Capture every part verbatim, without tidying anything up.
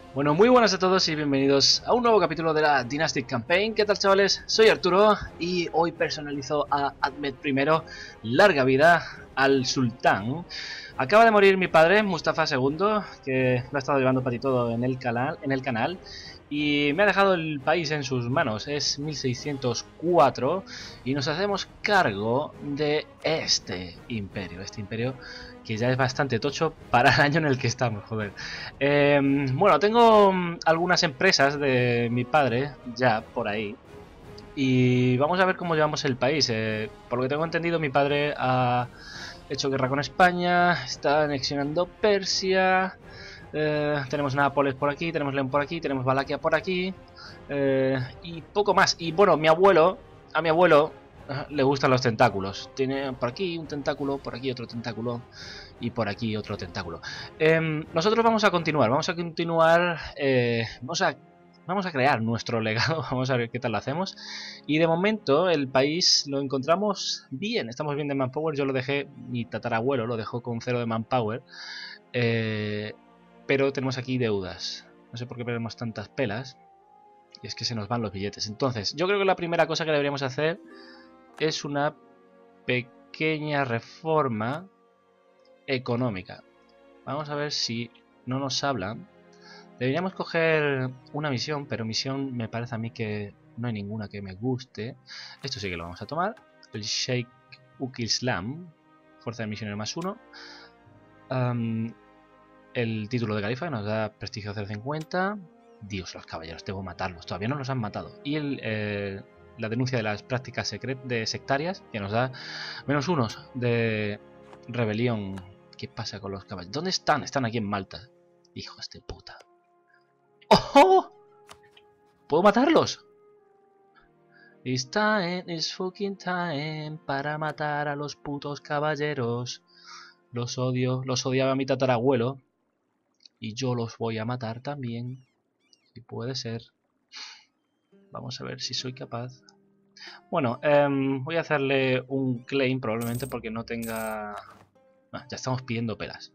Bueno, muy buenas a todos y bienvenidos a un nuevo capítulo de la Dynastic Campaign. ¿Qué tal, chavales? Soy Arturo y hoy personalizo a Ahmed primero. Larga vida al sultán. Acaba de morir mi padre, Mustafa segundo, que lo ha estado llevando para ti todo en el canal, en el canal y me ha dejado el país en sus manos. Es mil seiscientos cuatro y nos hacemos cargo de este imperio, este imperio que ya es bastante tocho para el año en el que estamos, joder. Eh, bueno, tengo algunas empresas de mi padre ya por ahí y vamos a ver cómo llevamos el país. Eh, por lo que tengo entendido, mi padre ha hecho guerra con España, está anexionando Persia, eh, tenemos Nápoles por aquí, tenemos León por aquí, tenemos Valaquia por aquí eh, y poco más. Y bueno, mi abuelo, a mi abuelo le gustan los tentáculos. Tiene por aquí un tentáculo, por aquí otro tentáculo y por aquí otro tentáculo. Eh, nosotros vamos a continuar, vamos a continuar, eh, vamos a vamos a crear nuestro legado, vamos a ver qué tal lo hacemos. Y de momento el país lo encontramos bien, estamos bien de manpower. Yo lo dejé, mi tatarabuelo lo dejó con cero de manpower, eh, pero tenemos aquí deudas. No sé por qué perdemos tantas pelas. Y es que se nos van los billetes. Entonces, yo creo que la primera cosa que deberíamos hacer es una pequeña reforma económica. Vamos a ver si no nos hablan. Deberíamos coger una misión, pero misión me parece a mí que no hay ninguna que me guste. Esto sí que lo vamos a tomar. El Sheikh Ukislam, fuerza de misionero más uno. Um, el título de califa que nos da prestigio cero coma cincuenta. Dios, los caballeros, debo matarlos. Todavía no los han matado. Y el, eh, la denuncia de las prácticas secret de sectarias, que nos da menos unos de rebelión. ¿Qué pasa con los caballeros? ¿Dónde están? Están aquí en Malta. Hijos de puta. ¡Oh! ¿Puedo matarlos? It's time, it's fucking time para matar a los putos caballeros. Los odio, los odiaba mi tatarabuelo. Y yo los voy a matar también. Si puede ser. Vamos a ver si soy capaz. Bueno, eh, voy a hacerle un claim probablemente porque no tenga... Ah, ya estamos pidiendo pelas.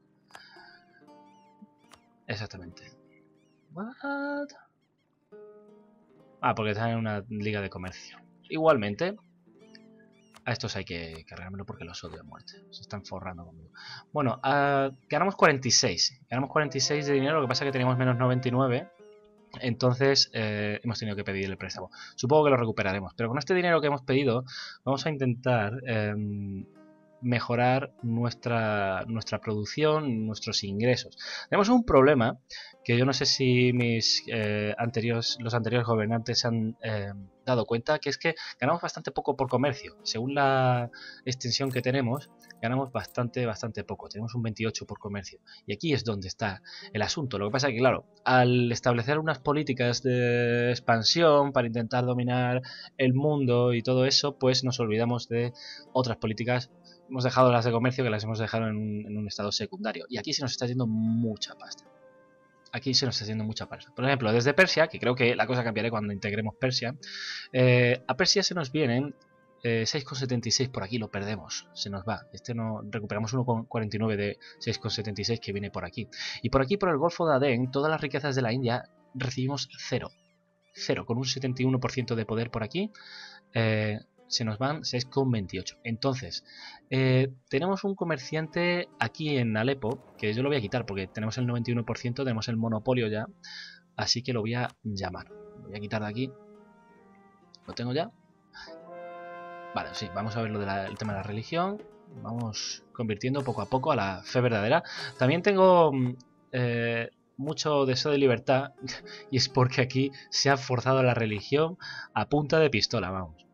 Exactamente. What? Ah, porque están en una liga de comercio. Igualmente, a estos hay que cargármelo porque los odio a muerte. Se están forrando conmigo. Bueno, uh, ganamos cuarenta y seis. Ganamos cuarenta y seis de dinero, lo que pasa es que teníamos menos noventa y nueve. Entonces eh, hemos tenido que pedir el préstamo. Supongo que lo recuperaremos. Pero con este dinero que hemos pedido, vamos a intentar eh, mejorar nuestra, nuestra producción, nuestros ingresos. Tenemos un problema que yo no sé si mis eh, anteriores, los anteriores gobernantes se han eh, dado cuenta, que es que ganamos bastante poco por comercio. Según la extensión que tenemos, ganamos bastante, bastante poco. Tenemos un veintiocho por comercio. Y aquí es donde está el asunto. Lo que pasa es que, claro, al establecer unas políticas de expansión para intentar dominar el mundo y todo eso, pues nos olvidamos de otras políticas. Hemos dejado las de comercio, que las hemos dejado en un, en un estado secundario. Y aquí se nos está yendo mucha pasta. Aquí se nos está haciendo mucha pasta. Por ejemplo, desde Persia, que creo que la cosa cambiará cuando integremos Persia, eh, a Persia se nos vienen eh, seis coma setenta y seis por aquí, lo perdemos, se nos va. Este no recuperamos uno coma cuarenta y nueve de seis coma setenta y seis que viene por aquí. Y por aquí, por el Golfo de Adén, todas las riquezas de la India recibimos cero. Cero, con un setenta y uno por ciento de poder por aquí. Eh, se nos van seis coma veintiocho. Entonces, eh, tenemos un comerciante aquí en Alepo, que yo lo voy a quitar porque tenemos el noventa y uno por ciento, tenemos el monopolio ya, así que lo voy a llamar. Lo voy a quitar de aquí. ¿Lo tengo ya? Vale, sí, vamos a ver lo del tema de la religión. Vamos convirtiendo poco a poco a la fe verdadera. También tengo eh, mucho deseo de libertad, y es porque aquí se ha forzado la religión a punta de pistola, vamos.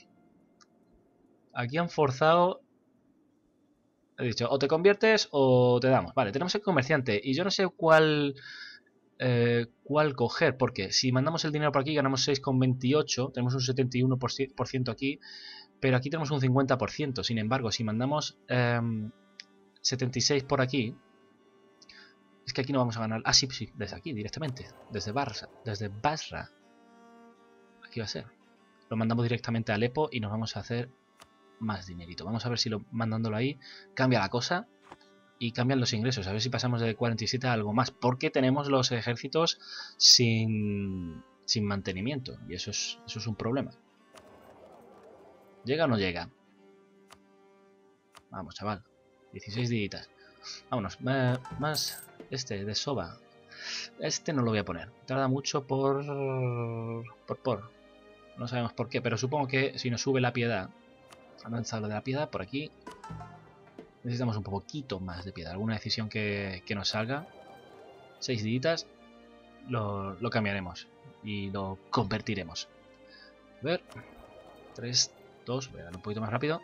Aquí han forzado... He dicho, o te conviertes o te damos. Vale, tenemos el comerciante y yo no sé cuál eh, cuál coger, porque si mandamos el dinero por aquí ganamos seis coma veintiocho, tenemos un setenta y uno por ciento aquí, pero aquí tenemos un cincuenta por ciento. Sin embargo, si mandamos eh, setenta y seis por aquí, es que aquí no vamos a ganar. Ah, sí, sí, desde aquí directamente, desde Basra, desde Basra. Aquí va a ser. Lo mandamos directamente a Alepo y nos vamos a hacer más dinerito. Vamos a ver si lo mandándolo ahí cambia la cosa. y cambian los ingresos. A ver si pasamos de cuarenta y siete a algo más. Porque tenemos los ejércitos sin, sin mantenimiento. Y eso es, eso es un problema. ¿Llega o no llega? Vamos, chaval. dieciséis días. Vámonos. Eh, más este, de Soba. Este no lo voy a poner. Tarda mucho por... Por por. No sabemos por qué. Pero supongo que si nos sube la piedad... Avanza lo de la piedad por aquí... Necesitamos un poquito más de piedad. Alguna decisión que, que nos salga. Seis días. Lo, lo cambiaremos. Y lo convertiremos. A ver. Tres, dos. Voy a dar un poquito más rápido.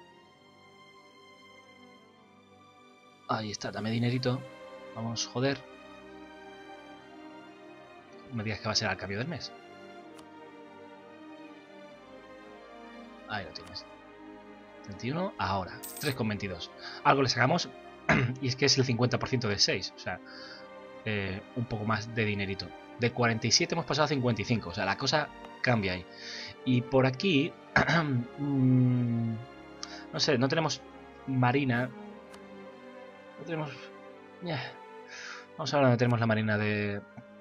Ahí está. Dame dinerito. Vamos, joder. No me digas que va a ser al cambio del mes. Ahí lo tienes. treinta y uno, ahora. tres coma veintidós. Algo le sacamos. Y es que es el cincuenta por ciento de seis. O sea, eh, un poco más de dinerito. De cuarenta y siete hemos pasado a cincuenta y cinco. O sea, la cosa cambia ahí. Y por aquí... mmm, no sé, no tenemos marina. No tenemos... Yeah. Vamos a ver dónde tenemos la marina de...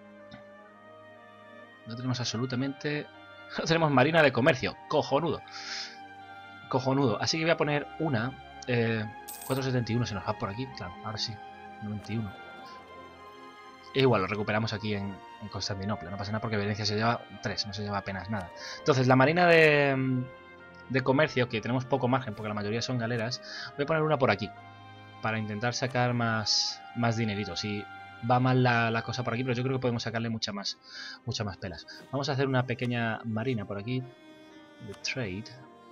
No tenemos absolutamente... No tenemos marina de comercio. Cojonudo. Cojonudo. Así que voy a poner una. Eh, cuatrocientos setenta y uno se nos va por aquí. Claro, ahora sí. noventa y uno. E igual lo recuperamos aquí en, en Constantinopla. No pasa nada porque Venecia se lleva tres. No se lleva apenas nada. Entonces, la marina de, de comercio, que tenemos poco margen porque la mayoría son galeras, voy a poner una por aquí. Para intentar sacar más, más dinerito. Si va mal la, la cosa por aquí, pero yo creo que podemos sacarle mucha más, mucha más pelas. Vamos a hacer una pequeña marina por aquí. De trade.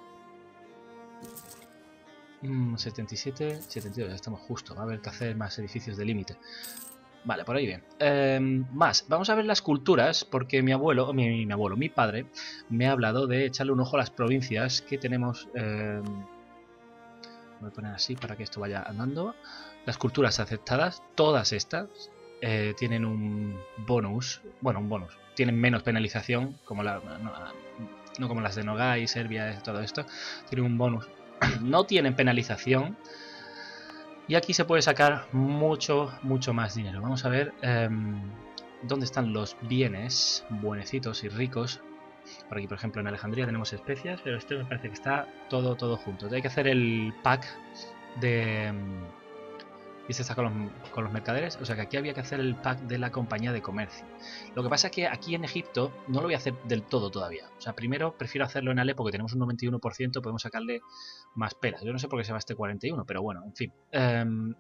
Mm, setenta y siete, setenta y dos, ya estamos justo. Va a haber que hacer más edificios de límite. Vale, por ahí bien. Eh, más, vamos a ver las culturas, porque mi abuelo, mi, mi abuelo, mi padre, me ha hablado de echarle un ojo a las provincias que tenemos. Eh, voy a poner así para que esto vaya andando. Las culturas aceptadas, todas estas, eh, tienen un bonus. Bueno, un bonus. Tienen menos penalización, como la, no, no como las de Nogai, Serbia, todo esto. Tienen un bonus. No tienen penalización. Y aquí se puede sacar mucho, mucho más dinero. Vamos a ver eh, dónde están los bienes buenecitos y ricos. Por aquí, por ejemplo, en Alejandría tenemos especias, pero este me parece que está todo, todo junto. Hay que hacer el pack de... Y se está con los, con los mercaderes. O sea que aquí había que hacer el pack de la compañía de comercio. Lo que pasa es que aquí en Egipto no lo voy a hacer del todo todavía. O sea, primero prefiero hacerlo en Ale porque tenemos un noventa y uno por ciento. Podemos sacarle más pelas. Yo no sé por qué se va este cuarenta y uno, pero bueno, en fin. Um,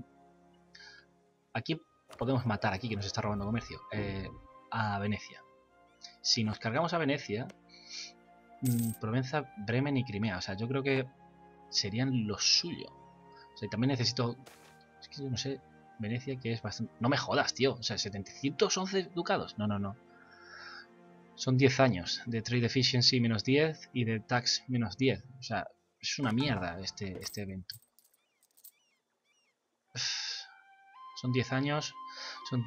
aquí podemos matar, aquí que nos está robando comercio, eh, a Venecia. Si nos cargamos a Venecia, mmm, Provenza, Bremen y Crimea. O sea, yo creo que serían lo suyo. O sea, también necesito... Es que yo no sé, Venecia que es bastante... No me jodas, tío. O sea, setecientos once ducados. No, no, no. Son diez años de Trade Efficiency menos diez y de Tax menos diez. O sea, es una mierda este, este evento. Son diez años. Son...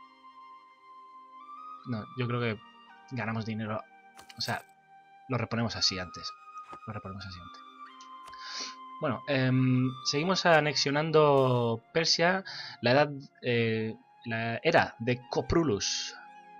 No, yo creo que ganamos dinero. O sea, lo reponemos así antes. Lo reponemos así antes. Bueno, eh, seguimos anexionando Persia, la edad, eh, la era de Coprulus.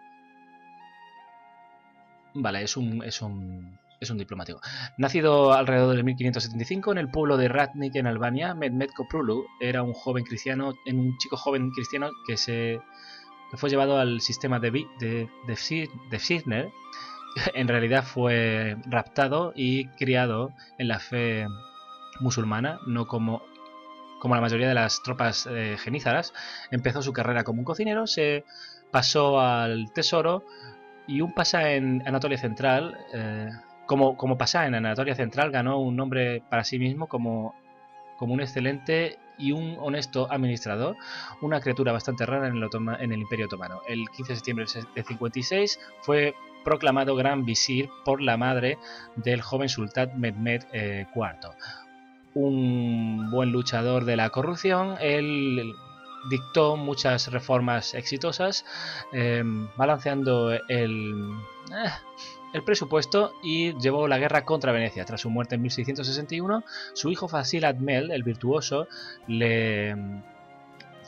Vale, es un, es un, es un diplomático. Nacido alrededor de mil quinientos setenta y cinco en el pueblo de Ratnik en Albania, Mehmed Koprulu era un joven cristiano, un chico joven cristiano que se que fue llevado al sistema de de, de, de Sirner. En realidad fue raptado y criado en la fe musulmana, no como, como la mayoría de las tropas eh, genízaras. Empezó su carrera como un cocinero, se pasó al tesoro y un pasá en Anatolia Central, eh, como, como pasá en Anatolia Central, ganó un nombre para sí mismo como, como un excelente y un honesto administrador, una criatura bastante rara en el, Otoma, en el Imperio Otomano. El quince de septiembre de cincuenta y seis fue proclamado gran visir por la madre del joven sultán Mehmed eh, cuarto. Un buen luchador de la corrupción, él dictó muchas reformas exitosas, eh, balanceando el, eh, el presupuesto y llevó la guerra contra Venecia. Tras su muerte en mil seiscientos sesenta y uno, su hijo Fasil Admel, el virtuoso, le,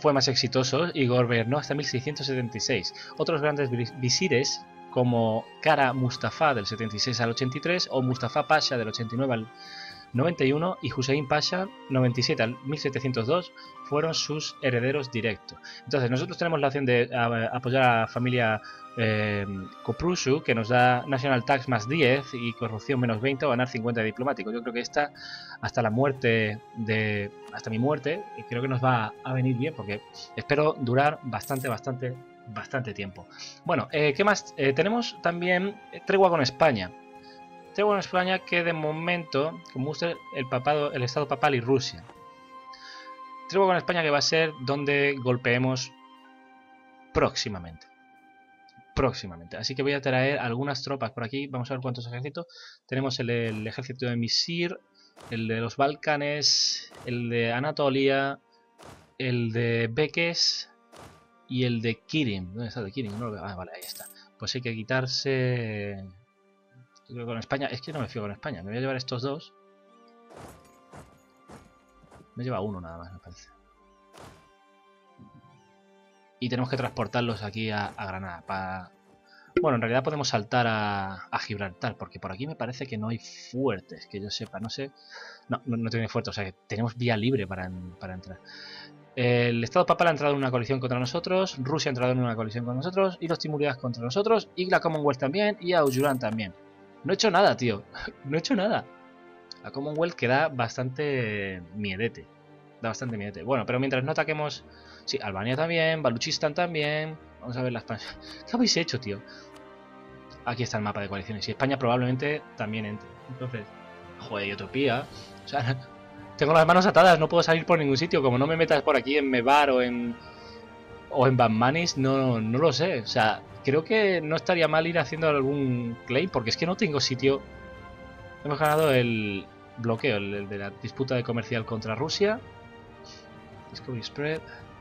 fue más exitoso y gobernó hasta mil seiscientos setenta y seis. Otros grandes visires, como Kara Mustafa del setenta y seis al ochenta y tres o Mustafa Pasha del ochenta y nueve al noventa y uno y Hussein Pasha noventa y siete al mil setecientos dos, fueron sus herederos directos. Entonces nosotros tenemos la opción de a, apoyar a la familia eh, Koprusu, que nos da National Tax más diez y corrupción menos veinte o ganar cincuenta de diplomáticos. Yo creo que esta, hasta la muerte de hasta mi muerte, creo que nos va a venir bien, porque espero durar bastante, bastante, bastante tiempo. Bueno, eh, ¿qué más? Eh, tenemos también tregua con España. Tregua con España, que de momento, como usted, el papado, el Estado papal y Rusia. Tregua con España, que va a ser donde golpeemos próximamente. Próximamente. Así que voy a traer algunas tropas por aquí. Vamos a ver cuántos ejércitos. Tenemos el, el ejército de Misir, el de los Balcanes, el de Anatolia, el de Bekes y el de Kirin. ¿Dónde está el de Kirin? No lo veo. Ah, vale, ahí está. Pues hay que quitarse... Con España, es que no me fío con España. Me voy a llevar estos dos. Me lleva uno nada más, me parece. Y tenemos que transportarlos aquí a, a Granada. Para... Bueno, en realidad podemos saltar a, a Gibraltar, porque por aquí me parece que no hay fuertes, que yo sepa, no sé. No, no, no tiene fuertes, o sea que tenemos vía libre para, para entrar. El Estado Papal ha entrado en una coalición contra nosotros, Rusia ha entrado en una coalición con nosotros, y los Timuridas contra nosotros, y la Commonwealth también, y Aoyuran también. No he hecho nada, tío. No he hecho nada. La Commonwealth que da bastante miedete. Da bastante miedete. Bueno, pero mientras no ataquemos... Sí, Albania también, Baluchistan también. Vamos a ver la España. ¿Qué habéis hecho, tío? Aquí está el mapa de coaliciones. Y España probablemente también entre. Entonces... Joder, y Etiopía. O sea, tengo las manos atadas. No puedo salir por ningún sitio. Como no me metas por aquí en Mebar o en... O en Banmanis, no, no lo sé. O sea... Creo que no estaría mal ir haciendo algún claim, porque es que no tengo sitio. Hemos ganado el bloqueo, el, el de la disputa de comercial contra Rusia. Discovery Spread.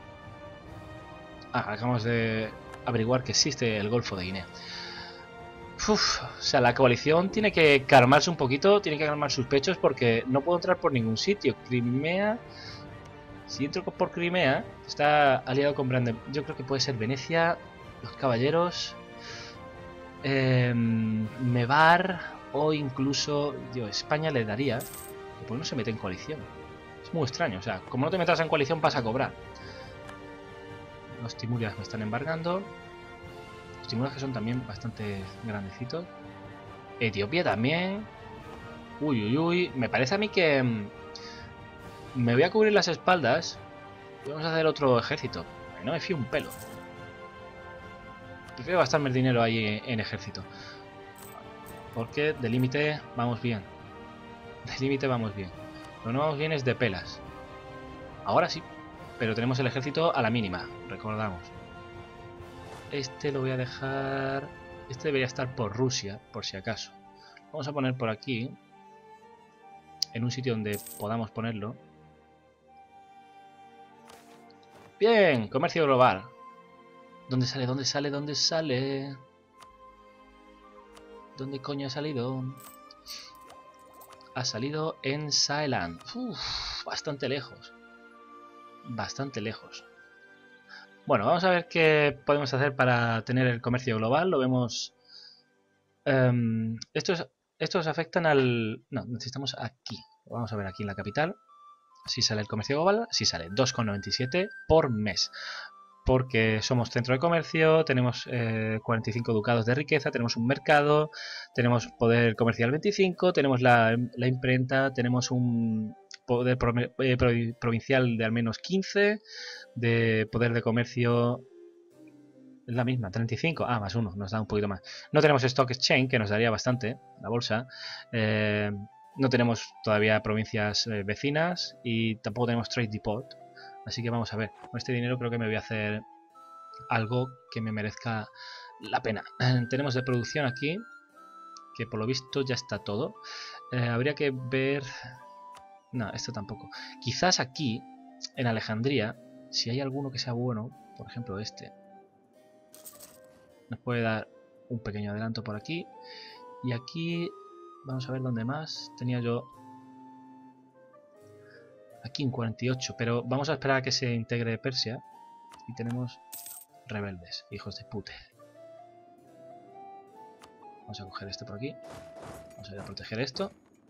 Ah, acabamos de averiguar que existe el Golfo de Guinea. Uf, o sea, la coalición tiene que calmarse un poquito, tiene que calmar sus pechos, porque no puedo entrar por ningún sitio. Crimea... Si entro por Crimea, está aliado con Brandenburg. Yo creo que puede ser Venecia... Los caballeros, eh, Mebar o incluso yo, España le daría. ¿Por qué no se mete en coalición? Es muy extraño, o sea, como no te metas en coalición vas a cobrar. Los Timurias me están embargando. Los Timurias que son también bastante grandecitos. Etiopía también. Uy, uy, uy. Me parece a mí que me voy a cubrir las espaldas y vamos a hacer otro ejército. No me fío un pelo. Prefiero gastarme el dinero ahí en ejército. Porque de límite vamos bien. De límite vamos bien. Lo que no vamos bien es de pelas. Ahora sí. Pero tenemos el ejército a la mínima. Recordamos. Este lo voy a dejar... Este debería estar por Rusia, por si acaso. Vamos a poner por aquí. En un sitio donde podamos ponerlo. Bien, comercio global. ¿Dónde sale? ¿Dónde sale? ¿Dónde sale? ¿Dónde coño ha salido? Ha salido en Saeland. Uf, bastante lejos. Bastante lejos. Bueno, vamos a ver qué podemos hacer para tener el comercio global. Lo vemos... Um, estos, estos afectan al... No, necesitamos aquí. Vamos a ver aquí en la capital. Si sale el comercio global, si sale dos coma noventa y siete por mes. Porque somos centro de comercio, tenemos eh, cuarenta y cinco ducados de riqueza, tenemos un mercado, tenemos poder comercial veinticinco, tenemos la, la imprenta, tenemos un poder pro, eh, pro, provincial de al menos quince, de poder de comercio es la misma, treinta y cinco, ah, más uno, nos da un poquito más. No tenemos Stock Exchange, que nos daría bastante, la bolsa. Eh, no tenemos todavía provincias eh, vecinas y tampoco tenemos Trade Depot. Así que vamos a ver, con este dinero creo que me voy a hacer algo que me merezca la pena. Tenemos de producción aquí, que por lo visto ya está todo. Eh, habría que ver... No, esto tampoco. Quizás aquí, en Alejandría, si hay alguno que sea bueno, por ejemplo este, nos puede dar un pequeño adelanto por aquí. Y aquí, vamos a ver dónde más. Tenía yo... Aquí en cuarenta y ocho, pero vamos a esperar a que se integre Persia. Y tenemos rebeldes, hijos de pute. Vamos a coger este por aquí. Vamos a ir a proteger esto.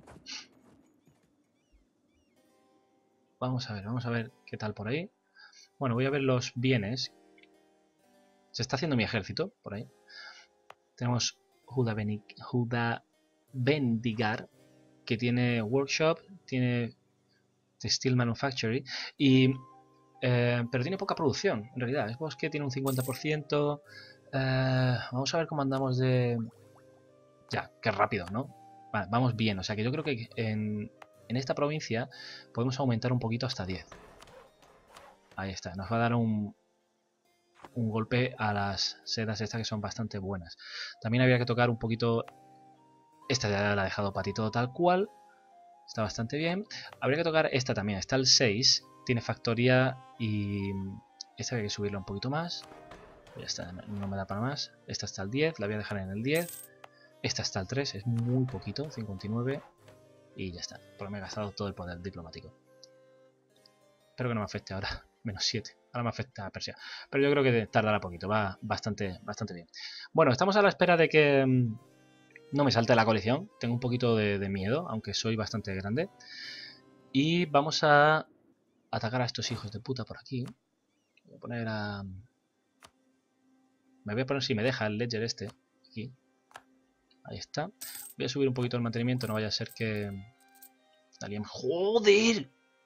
Vamos a ver, vamos a ver qué tal por ahí. Bueno, voy a ver los bienes. Se está haciendo mi ejército por ahí. Tenemos Juda Bendigar, que tiene workshop, tiene steel manufacturing, y, eh, pero tiene poca producción, en realidad. Es bosque, tiene un cincuenta por ciento. Eh, vamos a ver cómo andamos de... Ya, qué rápido, ¿no? Vale, vamos bien, o sea que yo creo que en, en esta provincia podemos aumentar un poquito hasta diez. Ahí está, nos va a dar un, un golpe a las sedas estas que son bastante buenas. También habría que tocar un poquito... Esta ya la ha dejado Patito tal cual. Está bastante bien. Habría que tocar esta también. Está el seis. Tiene factoría y... Esta hay que subirla un poquito más. Ya está, no me da para más. Esta está al diez. La voy a dejar en el diez. Esta está al tres. Es muy poquito. cincuenta y nueve. Y ya está. Porque me he gastado todo el poder diplomático. Espero que no me afecte ahora. Menos siete. Ahora me afecta a Persia. Pero yo creo que tardará poquito. Va bastante, bastante bien. Bueno, estamos a la espera de que no me salte la coalición. Tengo un poquito de, de miedo, aunque soy bastante grande. Y vamos a atacar a estos hijos de puta por aquí. Voy a poner a... Me voy a poner, si me deja, el ledger este. Aquí. Ahí está. Voy a subir un poquito el mantenimiento. No vaya a ser que... Alguien... ¡Joder!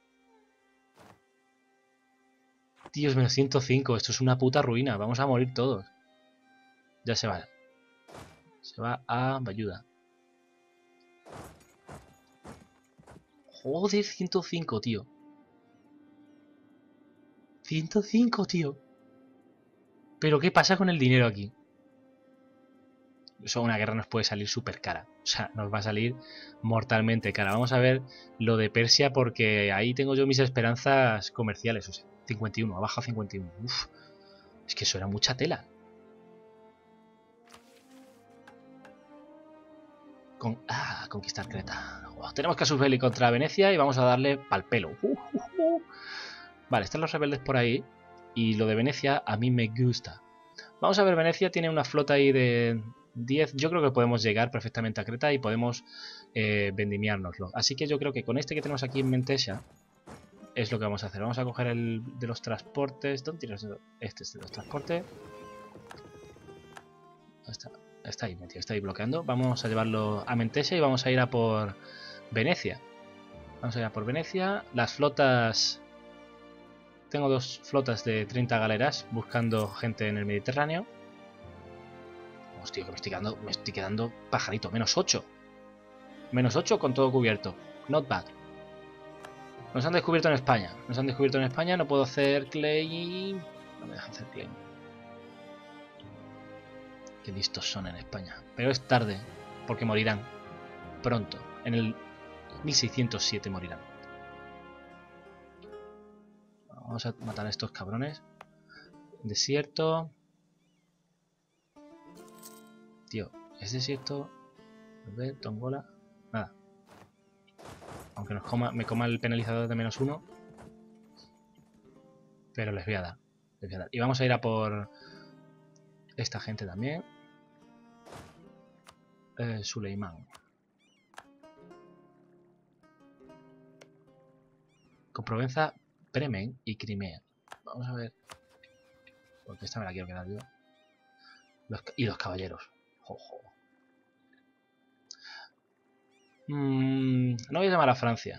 Dios, menos ciento cinco. Esto es una puta ruina. Vamos a morir todos. Ya se va. Se va a Bayuda. Joder, ciento cinco, tío. ciento cinco, tío. Pero ¿qué pasa con el dinero aquí? Eso, una guerra nos puede salir súper cara. O sea, nos va a salir mortalmente cara. Vamos a ver lo de Persia porque ahí tengo yo mis esperanzas comerciales. O sea, cincuenta y uno, ha bajado cincuenta y uno. Uf, es que eso era mucha tela. Con, ah, conquistar Creta. Oh, tenemos Casus Belli contra Venecia y vamos a darle pal pelo. Uh, uh, uh. Vale, están los rebeldes por ahí. Y lo de Venecia a mí me gusta. Vamos a ver, Venecia tiene una flota ahí de diez. Yo creo que podemos llegar perfectamente a Creta y podemos eh, vendimiárnoslo. Así que yo creo que con este que tenemos aquí en Mentesia es lo que vamos a hacer. Vamos a coger el de los transportes. ¿Dónde tienes? Este es de los transportes. Está, está ahí metido, está ahí bloqueando. Vamos a llevarlo a Mentesia y vamos a ir a por Venecia. Vamos a ir a por Venecia. Las flotas... Tengo dos flotas de treinta galeras buscando gente en el Mediterráneo. Hostia, que me estoy quedando, me estoy quedando pajarito. Menos ocho. Menos ocho con todo cubierto. Not bad. Nos han descubierto en España. Nos han descubierto en España. No puedo hacer claim. No me deja hacer claim. Qué listos son en España. Pero es tarde. Porque morirán. Pronto. En el mil seiscientos siete morirán. Vamos a matar a estos cabrones. Desierto. Tío, ¿es desierto? A ver, Tongola. Nada. Aunque nos coma, me coma el penalizador de menos uno. Pero les voy a dar. Les voy a dar. Y vamos a ir a por esta gente también. Eh, Suleimán. Con Provenza, Bremen y Crimea. Vamos a ver. Porque esta me la quiero quedar yo. Los, y los caballeros. Ojo. Mm, no voy a llamar a Francia.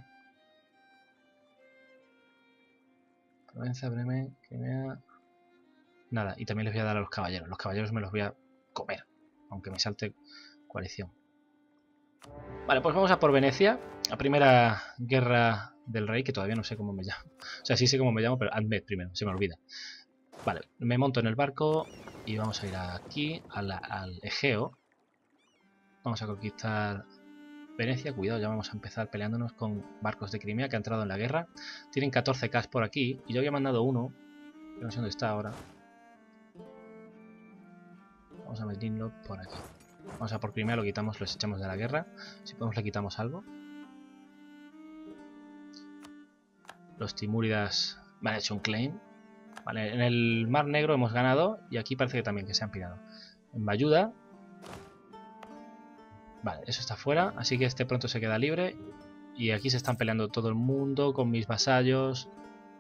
Provenza, Bremen, Crimea. Nada, y también les voy a dar a los caballeros. Los caballeros me los voy a comer. Aunque me salte coalición. Vale, pues vamos a por Venecia. La primera guerra del rey, que todavía no sé cómo me llamo. O sea, sí sé cómo me llamo, pero Admet primero, se me olvida. Vale, me monto en el barco y vamos a ir aquí, a la, al Egeo. Vamos a conquistar Venecia. Cuidado, ya vamos a empezar peleándonos con barcos de Crimea que han entrado en la guerra. Tienen catorce K por aquí y yo había mandado uno. No sé dónde está ahora. Vamos a meterlo por aquí. Vamos a por Crimea, lo quitamos, los echamos de la guerra. Si podemos le quitamos algo. Los timúridas me han hecho un claim. Vale, en el Mar Negro hemos ganado y aquí parece que también que se han pirado. En Bayuda. Vale, eso está fuera, así que este pronto se queda libre. Y aquí se están peleando todo el mundo con mis vasallos.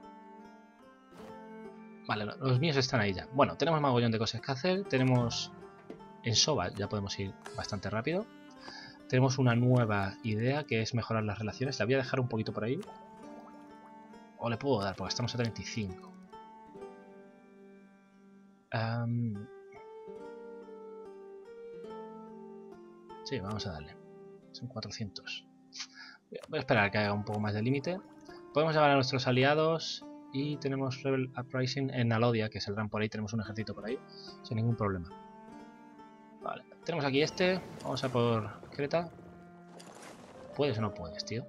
Vale, los míos están ahí ya. Bueno, tenemos mogollón de cosas que hacer. Tenemos en Soba, ya podemos ir bastante rápido. Tenemos una nueva idea que es mejorar las relaciones. La voy a dejar un poquito por ahí. O le puedo dar, porque estamos a treinta y cinco. Um... Sí, vamos a darle. Son cuatrocientos. Voy a esperar a que haga un poco más de límite. Podemos llamar a nuestros aliados. Y tenemos Rebel Uprising en Alodia, que saldrán por ahí. Tenemos un ejército por ahí, sin ningún problema. Vale, tenemos aquí este. Vamos a por Creta. ¿Puedes o no puedes, tío?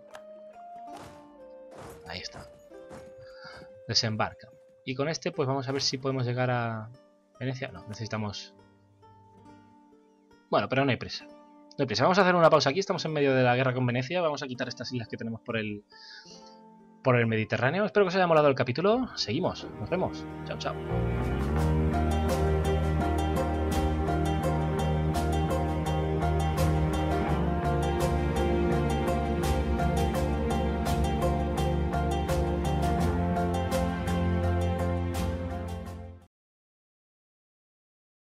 Ahí está. Desembarca. Y con este, pues vamos a ver si podemos llegar a Venecia. No, necesitamos... Bueno, pero no hay prisa. No hay prisa. Vamos a hacer una pausa aquí. Estamos en medio de la guerra con Venecia. Vamos a quitar estas islas que tenemos por el... por el Mediterráneo. Espero que os haya molado el capítulo. Seguimos. Nos vemos. Chao, chao.